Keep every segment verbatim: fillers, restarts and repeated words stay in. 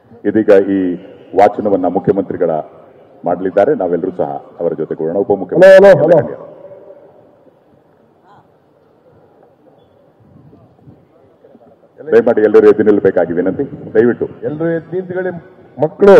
ಇದೀಗ ಈ ವಾಚನವನ್ನ ಮುಖ್ಯಮಂತ್ರಿಗಳ ಮಾಡಲಿದ್ದಾರೆ. ನಾವೆಲ್ಲರೂ ಸಹ ಅವರ ಜೊತೆ ಕೂಡೋಣ. ಉಪಮುಖ್ಯಮಂತ್ರಿ ದಯಮಾಡಿ ಎಲ್ಲರೂ ಎದ್ದು ನಿಲ್ಲಬೇಕಾಗಿ ವಿನಂತಿ. ದಯವಿಟ್ಟು ಎಲ್ಲರೂ ಎದ್ದು ನಿಂತುಕೊಳ್ಳಿ. ಮಕ್ಕಳು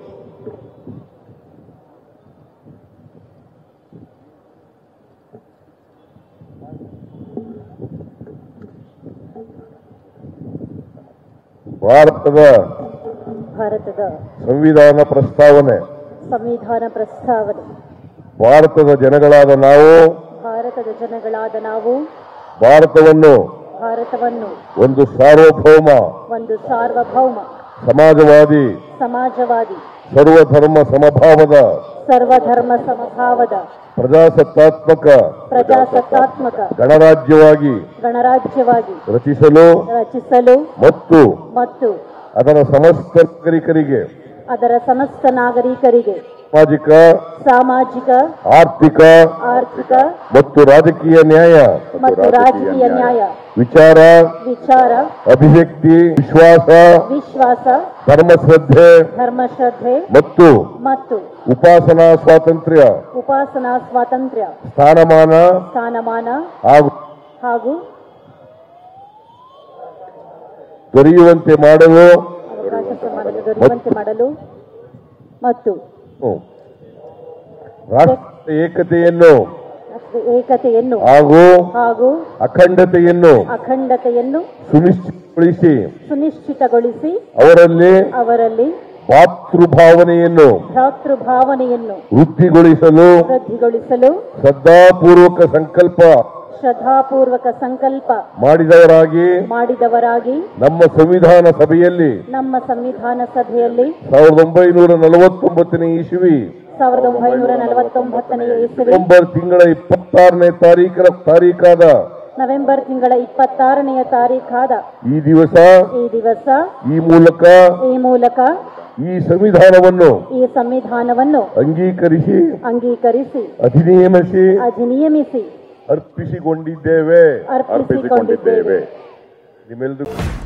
ಭಾರತದ ಭಾರತದ ಸಂವಿಧಾನ ಪ್ರಸ್ತಾವನೆ ಸಂವಿಧಾನ ಪ್ರಸ್ತಾವನೆ ಭಾರತದ ಜನಗಳಾದ ನಾವು ಭಾರತದ ಜನಗಳಾದ ನಾವು ಭಾರತವನ್ನು ಭಾರತವನ್ನು ಒಂದು ಸಾರ್ವಭೌಮ ಒಂದು ಸಾರ್ವಭೌಮ ಸಮಾಜವಾದಿ ಸಮಾಜವಾದಿ ಸರ್ವಧರ್ಮ ಸಮಭಾವದ ಸರ್ವಧರ್ಮ ಸಮಭಾವದ ಪ್ರಜಾಸತ್ತಾತ್ಮಕ ಪ್ರಜಾಸತ್ತಾತ್ಮಕ ಗಣರಾಜ್ಯವಾಗಿ ಗಣರಾಜ್ಯವಾಗಿ ರಚಿಸಲು ರಚಿಸಲು ಮತ್ತು ಮತ್ತು ಅದರ ಸಮಸ್ತ ನಾಗರಿಕರಿಗೆ ಅದರ ಸಮಸ್ತ ನಾಗರಿಕರಿಗೆ ಸಾಮಾಜಿಕ ಸಾಮಾಜಿಕ ಆರ್ಥಿಕ ಆರ್ಥಿಕ ಮತ್ತು ರಾಜಕೀಯ ನ್ಯಾಯ ಮತ್ತು ರಾಜಕೀಯ ನ್ಯಾಯ ವಿಚಾರ ವಿಚಾರ ಅಭಿವ್ಯಕ್ತಿ ವಿಶ್ವಾಸ ವಿಶ್ವಾಸ ಧರ್ಮಶ್ರದ್ಧೆ ಧರ್ಮಶ್ರದ್ಧೆ ಮತ್ತು ಮತ್ತು ಉಪಾಸನಾ ಸ್ವಾತಂತ್ರ್ಯ ಉಪಾಸನಾ ಸ್ವಾತಂತ್ರ್ಯ ಸ್ಥಾನಮಾನ ಸ್ಥಾನಮಾನ ಹಾಗೂ ಹಾಗೂ ದೊರೆಯುವಂತೆ ಮಾಡಲು ಅವಕಾಶ ಮಾಡಲು ದೊರೆಯುವಂತೆ ಮಾಡಲು ಮತ್ತು ರಾಷ್ಟ್ರದ ಏಕತೆಯನ್ನು ಏಕತೆಯನ್ನು ಹಾಗೂ ಹಾಗೂ ಅಖಂಡತೆಯನ್ನು ಅಖಂಡತೆಯನ್ನು ಸುನಿಶ್ಚಿತಗೊಳಿಸಿ ಸುನಿಶ್ಚಿತಗೊಳಿಸಿ ಅವರಲ್ಲಿ ಅವರಲ್ಲಿ ಭಾತೃಭಾವನೆಯನ್ನು ಭ್ರಾತೃಭಾವನೆಯನ್ನು ವೃದ್ಧಿಗೊಳಿಸಲು ವೃದ್ಧಿಗೊಳಿಸಲು ಶ್ರದ್ಧಾಪೂರ್ವಕ ಸಂಕಲ್ಪ ಶ್ರದ್ಧಾಪೂರ್ವಕ ಸಂಕಲ್ಪ ಮಾಡಿದವರಾಗಿ ಮಾಡಿದವರಾಗಿ ನಮ್ಮ ಸಂವಿಧಾನ ಸಭೆಯಲ್ಲಿ ನಮ್ಮ ಸಂವಿಧಾನ ಸಭೆಯಲ್ಲಿ ಸಾವಿರದ ಒಂಬೈನೂರ ನಲವತ್ತೊಂಬತ್ತನೇ ಇಸವಿ ಸಾವಿರದ ಒಂಬೈನೂರ ನಲವತ್ತೊಂಬತ್ತನೇ ಇಸವಿ ನವೆಂಬರ್ ತಿಂಗಳ ಇಪ್ಪತ್ತಾರನೇ ತಾರೀಖ ತಾರೀಖಾದ ನವೆಂಬರ್ ತಿಂಗಳ ಇಪ್ಪತ್ತಾರನೆಯ ತಾರೀಖಾದ ಈ ದಿವಸ ಈ ದಿವಸ ಈ ಮೂಲಕ ಈ ಮೂಲಕ ಈ ಸಂವಿಧಾನವನ್ನು ಈ ಸಂವಿಧಾನವನ್ನು ಅಂಗೀಕರಿಸಿ ಅಂಗೀಕರಿಸಿ ಅಧಿನಿಯಮಿಸಿ ಅಧಿನಿಯಮಿಸಿ ಅರ್ಪಿಸಿಕೊಂಡಿದ್ದೇವೆ ಅರ್ಪಿಸಿಕೊಂಡಿದ್ದೇವೆ. ನಿಮ್ಮೆಲ್ಲರಿಗೂ